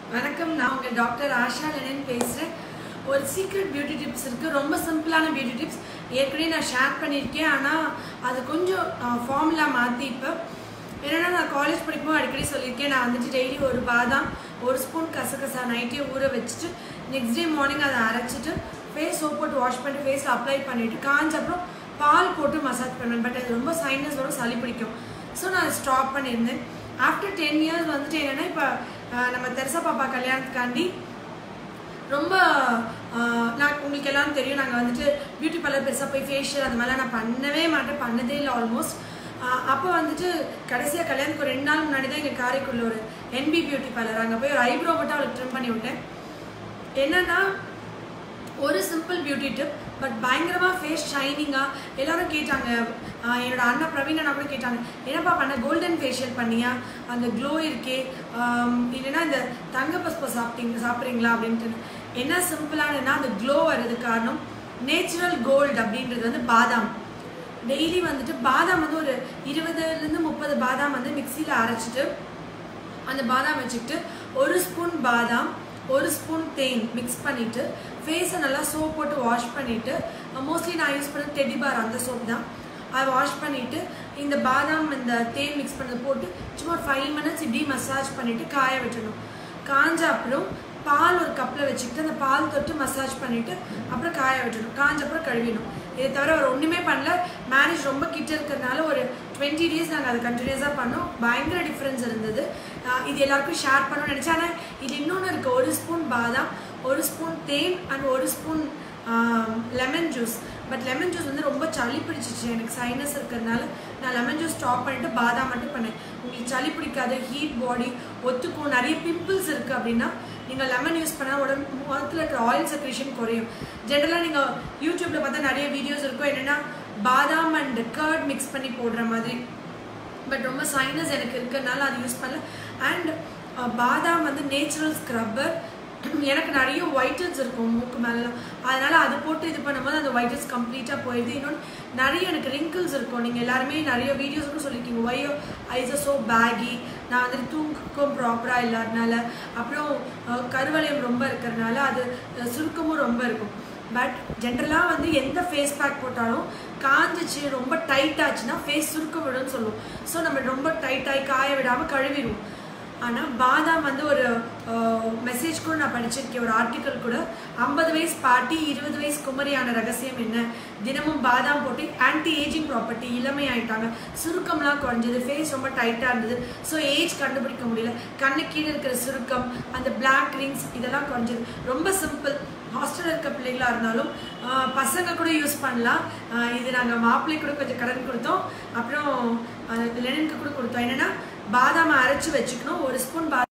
வணக்கம், நான் உங்கள் டாக்டர் ஆஷா லெனின் பேசுகிறேன். ஒரு சீக்ரெட் பியூட்டி டிப்ஸ் இருக்குது. ரொம்ப சிம்பிளான பியூட்டி டிப்ஸ் ஏற்கனவே நான் ஷேர் பண்ணியிருக்கேன். ஆனால் அது கொஞ்சம் ஃபார்முலா மாற்றி இப்போ என்னென்னா, நான் காலேஜ் படிக்கும்போது அடிக்கடி சொல்லியிருக்கேன். நான் வந்துட்டு டெய்லி ஒரு பாதாம், ஒரு ஸ்பூன் கசகசா நைட்டே ஊற வச்சுட்டு நெக்ஸ்ட் டே மார்னிங் அதை அரைச்சிட்டு ஃபேஸ் சோப் போட்டு வாஷ் பண்ணிட்டு ஃபேஸில் அப்ளை பண்ணிவிட்டு காஞ்ச அப்புறம் பால் போட்டு மசாஜ் பண்ணுவேன். பட் அது ரொம்ப சைனஸோட சளி பிடிக்கும். ஸோ நான் ஸ்டாப் பண்ணியிருந்தேன். ஆஃப்டர் 10 years வந்துட்டு என்னென்னா, இப்போ நம்ம தெரசா பாப்பா கல்யாணத்துக்காண்டி ரொம்ப நான் உங்களுக்கு எல்லாம் தெரியும், நாங்கள் வந்துட்டு பியூட்டி பார்லர் பெருசாக போய் ஃபேஷியல் அந்த மாதிரிலாம் நான் பண்ணவே மாட்டேன், பண்ணதே இல்லை ஆல்மோஸ்ட். அப்போ வந்துட்டு கடைசியாக கல்யாணத்துக்கு ஒரு 2 நாள் முன்னாடி தான் எங்கள் காரைக்குள்ள ஒரு என்பி பியூட்டி பார்லர், அங்கே போய் ஒரு ஐப்ரோ மட்டும் அவளுக்கு ட்ரிம் பண்ணி விட்டேன். என்னென்னா, ஒரு சிம்பிள் பியூட்டி டிப், பட் பயங்கரமாக ஃபேஸ் ஷைனிங்காக. எல்லாரும் கேட்டாங்க, என்னோட அண்ணா பிரவீன் அண்ணா கூட கேட்டாங்க, என்னப்பா பண்ண, கோல்டன் ஃபேஷியல் பண்ணியா, அந்த க்ளோ இருக்கே, இல்லைன்னா இந்த தங்க பஸ்போ சாப்பிட்றீங்களா அப்படின்ட்டு. என்ன சிம்பிளானதுன்னா, அந்த க்ளோ வர்றது காரணம் நேச்சுரல் கோல்டு அப்படின்றது வந்து பாதாம். டெய்லி வந்துட்டு பாதாம் வந்து ஒரு 20 to 30 பாதாம் வந்து மிக்சியில் அரைச்சிட்டு அந்த பாதாம் வச்சுக்கிட்டு 1 ஸ்பூன் பாதாம் 1 ஸ்பூன் தேன் மிக்ஸ் பண்ணிவிட்டு ஃபேஸை நல்லா சோப் போட்டு வாஷ் பண்ணிவிட்டு, மோஸ்ட்லி நான் யூஸ் பண்ண டெடி பார் அந்த சோப் தான், அதை வாஷ் பண்ணிவிட்டு இந்த பாதாம் இந்த தேன் மிக்ஸ் பண்ணது போட்டு சும்மா ஒரு 5 minutes இப்படி மசாஜ் பண்ணிவிட்டு காய விட்டுணும். காஞ்ச அப்புறம் பால் ஒரு கப்பில் வச்சுக்கிட்டு அந்த பால் தொட்டு மசாஜ் பண்ணிவிட்டு அப்புறம் காய விட்டுணும். காஞ்ச அப்புறம் கழுவிடும். இதை தவிர அவர் ஒன்றுமே பண்ணல. மேரேஜ் ரொம்ப கிட்ட இருக்கிறதுனால ஒரு 20 days நாங்கள் அதை கண்டினியூஸாக பண்ணோம். பயங்கர டிஃப்ரென்ஸ் இருந்தது. இது எல்லாருக்கும் ஷேர் பண்ணணும்னு நினச்சேன். ஆனால் இது இன்னொன்று இருக்குது, 1 ஸ்பூன் பாதாம் 1 ஸ்பூன் தேன் and 1 spoon lemon juice. But lemon juice வந்து ரொம்ப சளி பிடிச்சிச்சு, எனக்கு சைனஸ் இருக்கிறதுனால நான் லெமன் ஜூஸ் ஸ்டாப் பண்ணிவிட்டு பாதாம் மட்டும் பண்ணேன். உங்களுக்கு சளி பிடிக்காது, ஹீட் பாடி ஒத்துக்கும், நிறைய பிம்பிள்ஸ் இருக்குது அப்படின்னா நீங்கள் லெமன் யூஸ் பண்ணால் முகத்தில் இருக்கிற ஆயில் செக்ரேஷன் குறையும். ஜென்ரலாக நீங்கள் யூடியூப்பில் பார்த்தா நிறைய வீடியோஸ் இருக்கும், என்னென்னா பாதாம் அண்ட் கர்ட் மிக்ஸ் பண்ணி போடுற மாதிரி. பட் ரொம்ப சைனஸ் எனக்கு இருக்கிறதுனால அது யூஸ் பண்ணல. அண்ட் பாதாம் வந்து நேச்சுரல் ஸ்க்ரப்பர். எனக்கு நிறைய ஒயிட்டன்ஸ் இருக்கும் மூக்கு மேலாம், அதனால் அது போட்டு இது பண்ணும்போது அந்த ஒயிட்டன்ஸ் கம்ப்ளீட்டாக போயிடுது. இன்னொன்று நிறைய எனக்கு ரிங்கிள்ஸ் இருக்கும். நீங்கள் எல்லாருமே நிறைய வீடியோஸுக்கும் சொல்லியிருக்கீங்க, ஒய்யோ ஐஸ் ஸோ பேகி, நான் வந்துட்டு தூக்கம் ப்ராப்பராக இல்லாதனால, அப்புறம் கருவளையம் ரொம்ப இருக்கிறதுனால அது சுருக்கமும் ரொம்ப இருக்கும். பட் ஜென்ரலாக வந்து எந்த ஃபேஸ் பேக் போட்டாலும் காஞ்சிச்சு ரொம்ப டைட் ஆச்சுன்னா ஃபேஸ் சுருக்க விடும்னு சொல்லுவோம். ஸோ நம்ம ரொம்ப டைட்டாகி காய விடாமல் கழுவிடுவோம். ஆனால் பாதாம் வந்து ஒரு மெசேஜ் கூட நான் படிச்சிருக்கேன், ஒரு ஆர்டிக்கல் கூட, 50 வயசு பாட்டி 20 வயசு குமரியான ரகசியம் என்ன, தினமும் பாதாம் போட்டு ஆன்டி ஏஜிங் ப்ராப்பர்ட்டி, இளமை ஆகிட்டாங்க, சுருக்கம்லாம் குறைஞ்சது, ஃபேஸ் ரொம்ப டைட்டாக இருந்தது, ஸோ ஏஜ் கண்டுபிடிக்க முடியல, கண்ணு கீழே இருக்கிற சுருக்கம், அந்த பிளாக் ரிங்ஸ் இதெல்லாம் குறைஞ்சது. ரொம்ப சிம்பிள். ஹாஸ்டலில் இருக்க பிள்ளைகளாக இருந்தாலும் பசங்க கூட யூஸ் பண்ணலாம். இது நாங்கள் மாப்பிள்ளை கூட கொஞ்சம் கடன் கொடுத்தோம், அப்புறம் லெனினுக்கு கூட கொடுத்தோம். என்னென்னா, பாதாமை அரைச்சி வச்சுக்கணும். 1 ஸ்பூன்